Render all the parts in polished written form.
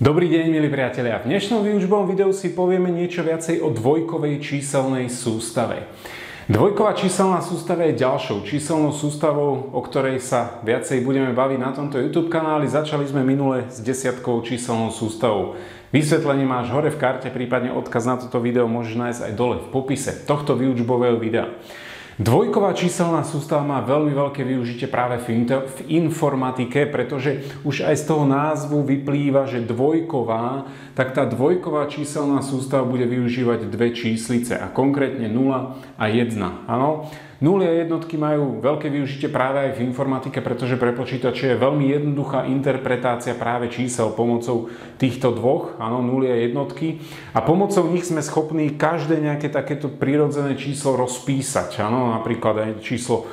Dobrý deň, milí priatelia. V dnešnom výučbovom videu si povieme niečo viacej o dvojkovej číselnej sústave. Dvojková číselná sústava je ďalšou číselnou sústavou, o ktorej sa viacej budeme baviť na tomto YouTube kanáli. Začali sme minule s desiatkovou číselnou sústavou. Vysvetlenie máš hore v karte, prípadne odkaz na toto video môžeš nájsť aj dole v popise tohto výučbového videa. Dvojková číselná sústava má veľmi veľké využitie práve v informatike, pretože už aj z toho názvu vyplýva, že dvojková, tak tá dvojková číselná sústava bude využívať dve číslice, a konkrétne 0 a 1. Áno? Nuly a jednotky majú veľké využitie práve aj v informatike, pretože pre počítače je veľmi jednoduchá interpretácia práve čísel pomocou týchto dvoch, áno, nuly a jednotky. A pomocou nich sme schopní každé nejaké takéto prirodzené číslo rozpísať. Áno, napríklad aj číslo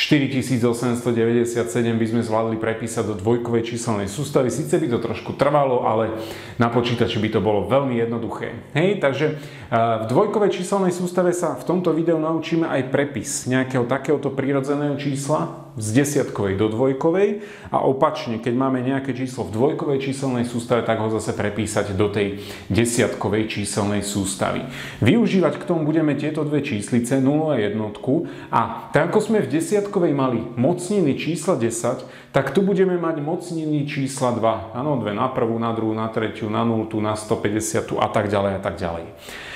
4897 by sme zvládli prepísať do dvojkovej číselnej sústavy. Sice by to trošku trvalo, ale na počítači by to bolo veľmi jednoduché. Hej, takže v dvojkovej číselnej sústave sa v tomto videu naučíme aj prepis nejakého takéhoto prirodzeného čísla z desiatkovej do dvojkovej a opačne, keď máme nejaké číslo v dvojkovej číselnej sústave, tak ho zase prepísať do tej desiatkovej číselnej sústavy. Využívať k tomu budeme tieto dve číslice, 0 a jednotku, a tak ako sme v desiatkovej mali mocniny čísla 10, tak tu budeme mať mocniny čísla 2. Áno, 2 na prvú, na druhú, na tretiu, na 0, na 150 a tak ďalej a tak ďalej.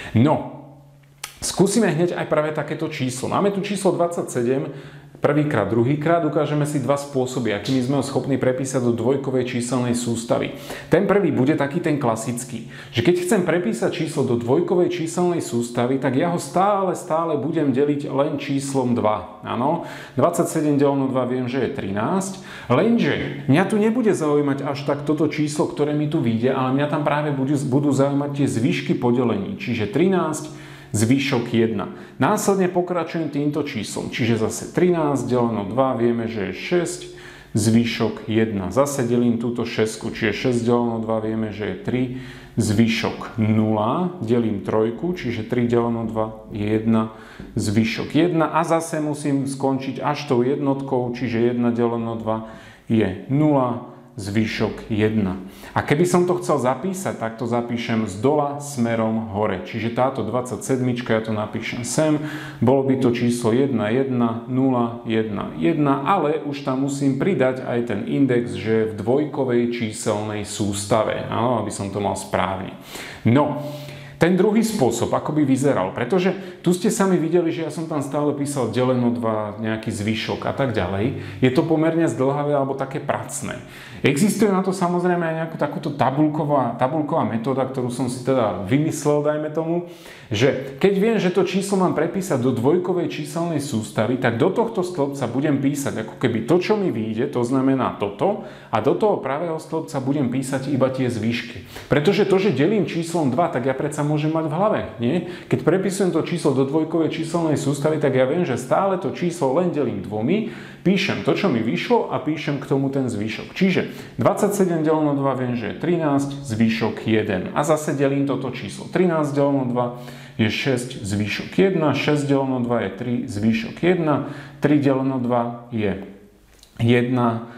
No, skúsime hneď aj práve takéto číslo. Máme tu číslo 27, prvýkrát, druhýkrát, ukážeme si dva spôsoby, akými sme ho schopní prepísať do dvojkovej číselnej sústavy. Ten prvý bude taký ten klasický, že keď chcem prepísať číslo do dvojkovej číselnej sústavy, tak ja ho stále budem deliť len číslom 2. Áno, 27 deleno 2 viem, že je 13, lenže mňa tu nebude zaujímať až tak toto číslo, ktoré mi tu vyjde, ale mňa tam práve budú zaujímať tie zvyšky podelení, čiže 13, zvyšok 1. Následne pokračujem týmto číslom, čiže zase 13 deleno 2, vieme, že je 6, zvyšok 1. Zase delím túto 6, čiže 6 deleno 2, vieme, že je 3, zvyšok 0. Delím 3, čiže 3 deleno 2 je 1, zvyšok 1. A zase musím skončiť až tou jednotkou, čiže 1 deleno 2 je 0, zvyšok 1. A keby som to chcel zapísať, tak to zapíšem z dola smerom hore. Čiže táto 27, ja to napíšem sem, bolo by to číslo 1, 1, 0, 1, 1, ale už tam musím pridať aj ten index, že je v dvojkovej číselnej sústave, áno, aby som to mal správne. No, ten druhý spôsob, ako by vyzeral, pretože tu ste sami videli, že ja som tam stále písal deleno 2, nejaký zvyšok a tak ďalej. Je to pomerne zdĺhavé alebo také pracné. Existuje na to samozrejme aj nejaká takúto tabuľková metóda, ktorú som si teda vymyslel, dajme tomu, že keď viem, že to číslo mám prepísať do dvojkovej číselnej sústavy, tak do tohto stĺpca budem písať ako keby to, čo mi vyjde, to znamená toto, a do toho pravého stĺpca budem písať iba tie zvyšky. Pretože to, že delím číslom 2, tak ja predsa môžem mať v hlave, nie? Keď prepisujem to číslo do dvojkovej číselnej sústavy, tak ja viem, že stále to číslo len delím dvomi, píšem to, čo mi vyšlo, a píšem k tomu ten zvyšok. Čiže 27 deleno 2 viem, že je 13, zvyšok 1. A zase delím toto číslo. 13 deleno 2 je 6, zvyšok 1. 6 deleno 2 je 3, zvyšok 1. 3 deleno 2 je 1,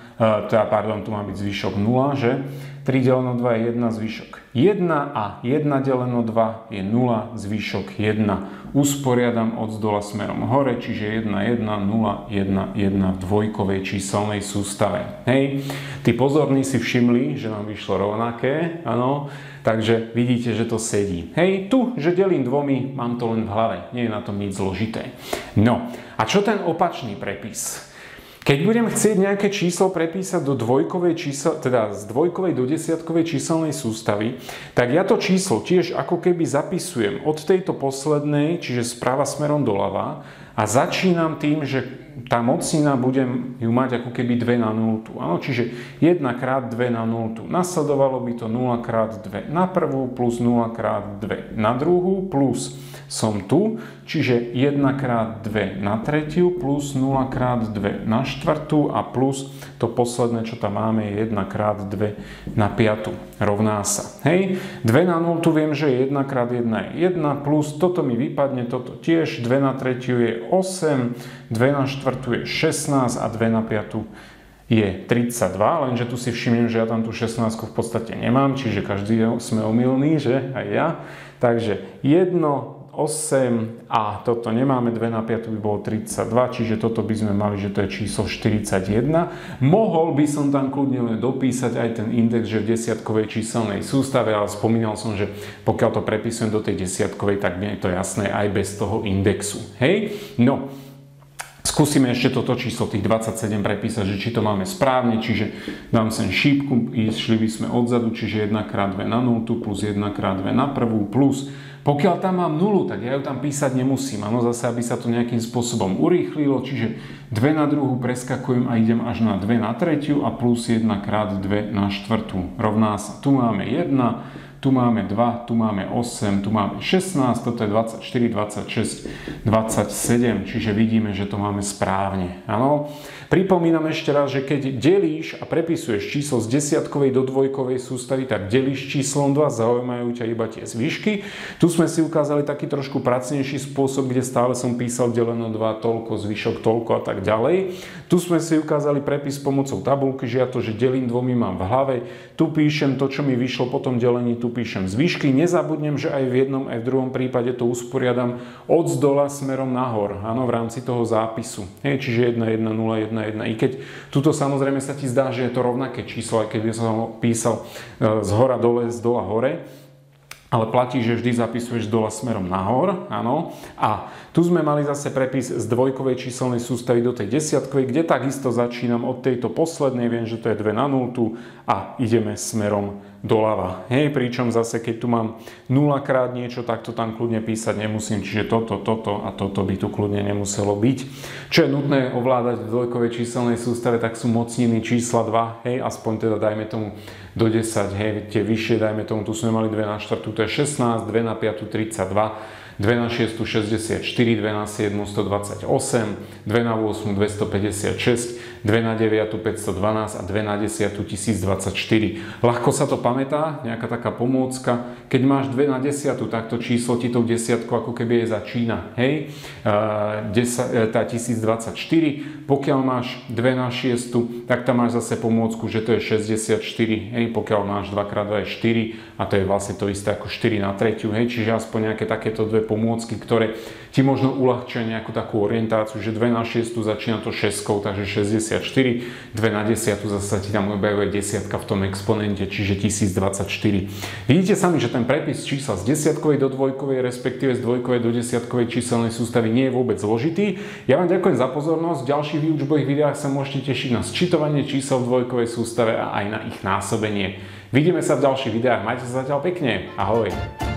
tu má byť zvyšok 0, že? 3 deleno 2 je 1, zvyšok 1 a 1 deleno 2 je 0, zvyšok 1. Usporiadam od zdola smerom hore, čiže 1, 1, 0, 1, 1 v dvojkovej číselnej sústave. Hej, tí pozorní si všimli, že nám vyšlo rovnaké, áno, takže vidíte, že to sedí. Hej, tu, že delím dvomi, mám to len v hlave, nie je na tom nič zložité. No, a čo ten opačný prepis? Keď budem chcieť nejaké číslo prepísať do dvojkovej z dvojkovej do desiatkovej číselnej sústavy, tak ja to číslo tiež ako keby zapisujem od tejto poslednej, čiže sprava smerom doľava, a začínam tým, že tá mocnina budem ju mať ako keby 2 na 0. Áno, čiže 1 krát 2 na 0. Nasledovalo by to 0 krát 2 na prvú plus 0 krát 2 na druhú plus som tu, čiže 1 krát 2 na tretiu plus 0 krát 2 na štvrtú a plus to posledné, čo tam máme, je 1 krát 2 na piatu. Rovná sa. Hej, 2 na 0 viem, že je 1 krát 1 je 1 plus toto mi vypadne, toto tiež, 2 na tretiu je 8, 2 na štvrtú je 16 a 2 na piatu je 32, lenže tu si všimnem, že ja tam tú 16 v podstate nemám, čiže každý sme omylní, že aj ja. Takže 1, 8 a toto nemáme, 2 na 5 by bolo 32, čiže toto by sme mali, že to je číslo 41. Mohol by som tam kľudne len dopísať aj ten index, že v desiatkovej číselnej sústave, ale spomínal som, že pokiaľ to prepisujem do tej desiatkovej, tak mi je to jasné aj bez toho indexu. Hej? No. Skúsime ešte toto číslo, tých 27 prepísať, že či to máme správne, čiže dám sem šípku, išli by sme odzadu, čiže 1x2 na 0 plus 1x2 na prvú plus, pokiaľ tam mám 0, tak ja ju tam písať nemusím, áno, zase aby sa to nejakým spôsobom urýchlilo, čiže 2 na druhú preskakujem a idem až na 2 na tretiu a plus 1x2 na štvrtú rovná sa, tu máme 1, tu máme 2, tu máme 8, tu máme 16, toto je 24, 26, 27, čiže vidíme, že to máme správne. Áno. Pripomínam ešte raz, že keď delíš a prepisuješ číslo z desiatkovej do dvojkovej sústavy, tak delíš číslom 2, zaujímajú ťa iba tie zvyšky. Tu sme si ukázali taký trošku pracnejší spôsob, kde stále som písal deleno 2 toľko, zvyšok toľko a tak ďalej. Tu sme si ukázali prepis pomocou tabulky, že ja to, že delím dvomi mám v hlave. Tu píšem to, čo mi vyšlo po tom delení, tu píšem zvyšky. Nezabudnem, že aj v jednom, aj v druhom prípade to usporiadam od zdola smerom nahor, áno, v rámci toho zápisu. Čiže 1, 1, 0, 1, 1. I keď tuto samozrejme sa ti zdá, že je to rovnaké číslo, aj keď by som ho písal z hora dole, z dola hore, ale platí, že vždy zapisuješ z dola smerom nahor, áno. A tu sme mali zase prepis z dvojkovej číselnej sústavy do tej desiatkovej, kde takisto začínam od tejto poslednej, viem, že to je 2 na 0 a ideme smerom doľava. Hej, pričom zase keď tu mám 0 krát niečo, tak to tam kľudne písať nemusím, čiže toto a toto by tu kľudne nemuselo byť. Čo je nutné ovládať v dvojkovej číselnej sústave, tak sú mocniny čísla 2, hej, aspoň teda dajme tomu do 10, hej, tie vyššie, dajme tomu, tu sme mali 2 na 4, to je 16, 2 na 5, 32, 2 na 6, 64, 2 na 7, 128, 2 na 8, 256, 2 na 9, 512 a 2 na 10, 1024. Ľahko sa to pamätá, nejaká taká pomôcka. Keď máš 2 na 10, tak to číslo ti tou desiatkou ako keby je začína. Hej? Tá 1024. Pokiaľ máš 2 na 6, tak tam máš zase pomôcku, že to je 64. Hej? Pokiaľ máš 2x2 je 4 a to je vlastne to isté ako 4 na 3. Hej? Čiže aspoň nejaké takéto dve pomôcky, ktoré ti možno uľahčia nejakú takú orientáciu, že 2 na 6 začína to 6, takže 64, 2 na 10 zase ti tam objavuje desiatka v tom exponente, čiže 1024. Vidíte sami, že ten prepis čísla z desiatkovej do dvojkovej, respektíve z dvojkovej do desiatkovej číselnej sústavy nie je vôbec zložitý. Ja vám ďakujem za pozornosť. V ďalších výučbových videách sa môžete tešiť na sčítovanie čísel v dvojkovej sústave a aj na ich násobenie. Vidíme sa v ďalších videách. Majte sa zatiaľ pekne. Ahoj.